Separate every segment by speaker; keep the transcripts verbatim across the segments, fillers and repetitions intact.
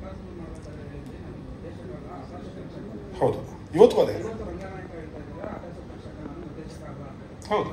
Speaker 1: ಹೌದು, ಇವತ್ತು ಅದೇ ಹೌದು.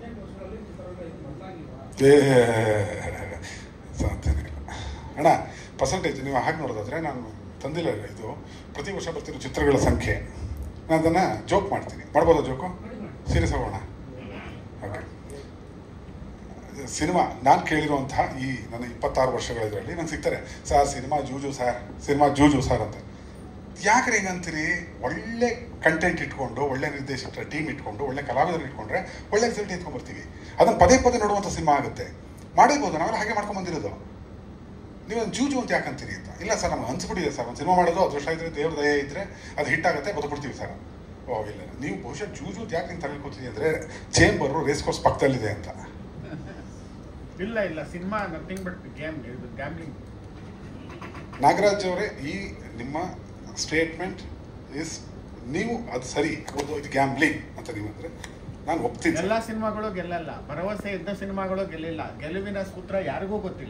Speaker 1: ಏ ಸಾಧ್ಯನೇ ಇಲ್ಲ ಅಣ್ಣ. ಪರ್ಸೆಂಟೇಜ್ ನೀವು ಹಾಗೆ ನೋಡೋದಾದ್ರೆ ನಾನು ತಂದಿಲ್ಲ ಇದು ಪ್ರತಿ ವರ್ಷ ಬರ್ತಿರೋ ಚಿತ್ರಗಳ ಸಂಖ್ಯೆ. ನಾನು ಅದನ್ನು ಜೋಕ್ ಮಾಡ್ತೀನಿ. ಮಾಡ್ಬೋದಾ ಜೋಕು? ಸೀರಿಯಸ್ ಆಗೋಣ. ಓಕೆ. ಸಿನಿಮಾ ನಾನು ಕೇಳಿರುವಂತಹ ಈ ನನ್ನ ಇಪ್ಪತ್ತಾರು ವರ್ಷಗಳ ಇದರಲ್ಲಿ ನಂಗೆ ಸಿಗ್ತಾರೆ, ಸರ್ ಸಿನಿಮಾ ಜೂಜು ಸರ್, ಸಿನಿಮಾ ಜೂಜು ಸರ್ ಅಂತ. ಯಾಕ್ರೆ ಹಿಂಗಂತೀರಿ? ಒಳ್ಳೆ ಕಂಟೆಂಟ್ ಇಟ್ಕೊಂಡು, ಒಳ್ಳೆ ನಿರ್ದೇಶಕರ ಟೀಮ್ ಇಟ್ಕೊಂಡು, ಒಳ್ಳೆ ಕಲಾವಿದರು ಇಟ್ಕೊಂಡ್ರೆ ಒಳ್ಳೆ ರಿಸಲ್ಟ್ ಎತ್ಕೊಂಡ್ಬರ್ತೀವಿ. ಅದನ್ನು ಪದೇ ಪದೇ ನೋಡುವಂಥ ಸಿನಿಮಾ ಆಗುತ್ತೆ. ಮಾಡಿರ್ಬೋದು, ನಾವೆಲ್ಲ ಹಾಗೆ ಮಾಡ್ಕೊಂಡ್ಬಂದಿರೋದು. ನೀವೊಂದು ಜೂಜು ಅಂತ ಯಾಕಂತೀರಿ ಅಂತ. ಇಲ್ಲ ಸರ್, ನಮ್ಗೆ ಅನ್ಸ್ಬಿಟ್ಟಿದೆ ಸರ್, ಒಂದು ಸಿನಿಮಾ ಮಾಡೋದು ಅದೃಷ್ಟ ಇದ್ದರೆ, ದೇವ್ರ ದಯ ಇದ್ದರೆ ಅದು ಹಿಟ್ ಆಗುತ್ತೆ, ಬದುಕ್ಬಿಡ್ತೀವಿ ಸರ್. ಓ ಇಲ್ಲ, ನೀವು ಬಹುಶಃ ಜೂಜು ಅಂತ ಯಾಕೆ ನೀವು ತಲೆ ಕೂತಿದ್ದೀವಿ ಅಂದರೆ ಚೇಂಬರು ರೇಸ್ ಕೋರ್ಸ್ ಪಕ್ಕದಲ್ಲಿದೆ ಅಂತ.
Speaker 2: ಇಲ್ಲ ಇಲ್ಲ, cinema nothing but game, gambling.
Speaker 1: Nagaraj ಅವರೇ, ಈ ನಿಮ್ಮ ಸ್ಟೇಟ್ಮೆಂಟ್ ಇಸ್, ನೀವು ಅದು ಸರಿ, ಹೌದು ಇದು ಗ್ಯಾಮ್ಲಿಂಗ್ ಅಂತ ನೀವು ಅಂದರೆ ನಾನು ಒಪ್ತೀನಿ.
Speaker 2: ಎಲ್ಲ ಸಿನಿಮಾಗಳು ಗೆಲ್ಲಲ್ಲ, ಭರವಸೆ ಇದ್ದ ಸಿನಿಮಾಗಳು ಗೆಲ್ಲಿಲ್ಲ. ಗೆಲುವಿನ ಸೂತ್ರ ಯಾರಿಗೂ ಗೊತ್ತಿಲ್ಲ.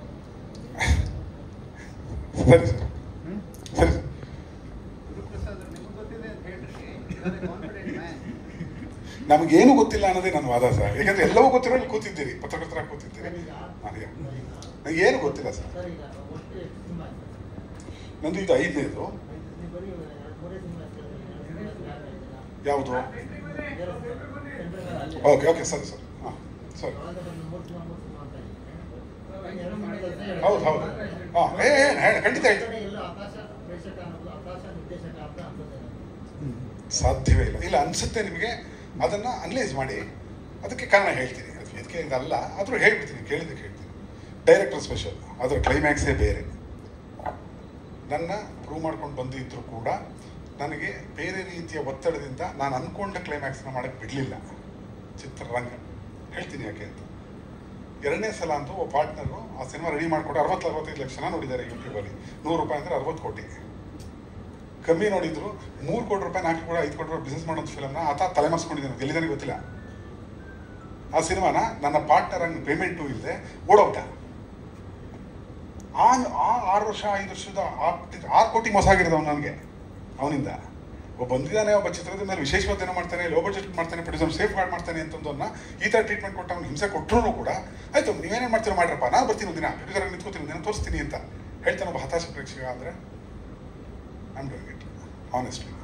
Speaker 1: ಸರಿ ಸರ್, ಸರಿ ಸರ್. ನಮಗೇನು ಗೊತ್ತಿಲ್ಲ ಅನ್ನೋದೇ ನನ್ನ ವಾದ ಸರ್. ಯಾಕಂದ್ರೆ ಎಲ್ಲವೂ ಗೊತ್ತಿರೋ ಇಲ್ಲಿ ಕೂತಿದ್ದೀರಿ, ಪತ್ರಕರ್ತರಾಗಿ ಕೂತಿದ್ದೀರಿ. ನನಗೆ ನನಗೆ ಏನು ಗೊತ್ತಿಲ್ಲ ಸರ್. ನಂದು ಇದು ಐದನೇದು. ಯಾವುದು? ಓಕೆ ಓಕೆ ಸರಿ ಸರ್. ಹಾಂ ಸರಿ, ಹೌದು ಹೌದು. ಹಾಂ ಏನು ಹೇಳಿ, ಖಂಡಿತ ಹೇಳ್ತೀನಿ. ಸಾಧ್ಯವೇ ಇಲ್ಲ. ಇಲ್ಲ ಅನಿಸುತ್ತೆ ನಿಮಗೆ, ಅದನ್ನು ಅನಲೈಸ್ ಮಾಡಿ ಅದಕ್ಕೆ ಕಾರಣ ಹೇಳ್ತೀನಿ. ಅದು ಇದಕ್ಕೆ ಇದಲ್ಲ ಆದರೂ ಹೇಳ್ಬಿಡ್ತೀನಿ, ಕೇಳಿದ್ದಕ್ಕೆ ಹೇಳ್ತೀನಿ. ಡೈರೆಕ್ಟರ್ ಸ್ಪೆಷಲ್, ಅದರ ಕ್ಲೈಮ್ಯಾಕ್ಸೇ ಬೇರೆ. ನನ್ನ ಪ್ರೂವ್ ಮಾಡ್ಕೊಂಡು ಬಂದಿದ್ದರೂ ಕೂಡ ನನಗೆ ಬೇರೆ ರೀತಿಯ ಒತ್ತಡದಿಂದ ನಾನು ಅಂದ್ಕೊಂಡ ಕ್ಲೈಮ್ಯಾಕ್ಸ್ನ ಮಾಡೋಕ್ಕೆ ಬಿಡಲಿಲ್ಲ ಚಿತ್ರರಂಗ. ಹೇಳ್ತೀನಿ ಯಾಕೆ ಅಂತ. ಎರಡನೇ ಸಲ ಅಂತೂ ಒಬ್ಬ ಪಾರ್ಟ್ನರು ಆ ಸಿನಿಮಾ ರೆಡಿ ಮಾಡಿಕೊಟ್ಟು ಅರವತ್ತು ಅರವತ್ತೈದು ಲಕ್ಷ ಜನ ನೋಡಿದ್ದಾರೆ ಯೂಟ್ಯೂಬಲ್ಲಿ. ನೂರು ರೂಪಾಯಿ ಅಂದರೆ ಅರವತ್ತು ಕೋಟಿ. ಕಮ್ಮಿ ನೋಡಿದ್ರು ಮೂರು ಕೋಟಿ ರೂಪಾಯಿ, ನಾಲ್ಕು ಕೋಟಿ, ಐದು ಕೋಟಿ ರೂಪಾಯಿ ಬಿಸ್ನೆಸ್ ಮಾಡೋದು ಫಿಲಮ್ನ ಆತ ತಲೆಮರೆಸ್ಕೊಂಡಿದ್ದಾನೆ, ಎಲ್ಲಿದ್ದಾನೆ ಗೊತ್ತಿಲ್ಲ. ಆ ಸಿನಿಮಾನ ನನ್ನ ಪಾರ್ಟ್ನರ್ ಹಂಗೆ ಪೇಮೆಂಟು ಇಲ್ಲದೆ ಓಡೋಗ್ಟ. ಆ ಆ ಆರು ವರ್ಷ ಐದು ವರ್ಷದ ಆರು ಕೋಟಿ ಮೋಸ ಆಗಿರೋದು ಅವ್ನು ನನಗೆ. ಅವನಿಂದ ಒಬ್ಬ ಬಂದಿದ್ದಾನೆ, ಒಬ್ಬ ಚಿತ್ರದ ಮೇಲೆ ವಿಶೇಷವಾದ ಏನೋ ಮಾಡ್ತಾನೆ, ಲೋ ಬಜೆಟ್ ಮಾಡ್ತಾನೆ, ಪ್ರೊಡ್ಯೂಸರ್ ಸೇಫ್ ಗಾರ್ಡ್ ಮಾಡ್ತಾನೆ ಅಂತಂದನ್ನ ಈ ಥರ ಟ್ರೀಟ್ಮೆಂಟ್ ಕೊಟ್ಟು ಅವ್ನು ಹಿಂಸೆ ಕೊಟ್ಟರು ಕೂಡ ಆಯಿತು ನೀವೇನೇನು ಮಾಡ್ತೀರೋ ಮಾಡ್ರಪ್ಪ, ನಾನು ಬರ್ತೀನಿ ಒಂದಿನ ಪ್ರೊಡ್ಯೂಸರ್ ನಿಂತ್ಕೋತೀನಿ, ಒಂದಿನ ತೋರಿಸ್ತೀನಿ ಅಂತ ಹೇಳ್ತಾನೆ ಒಬ್ಬ ಹತಾಶ ಪ್ರೇಕ್ಷಕ. ಅಂದರೆ I am doing it honestly.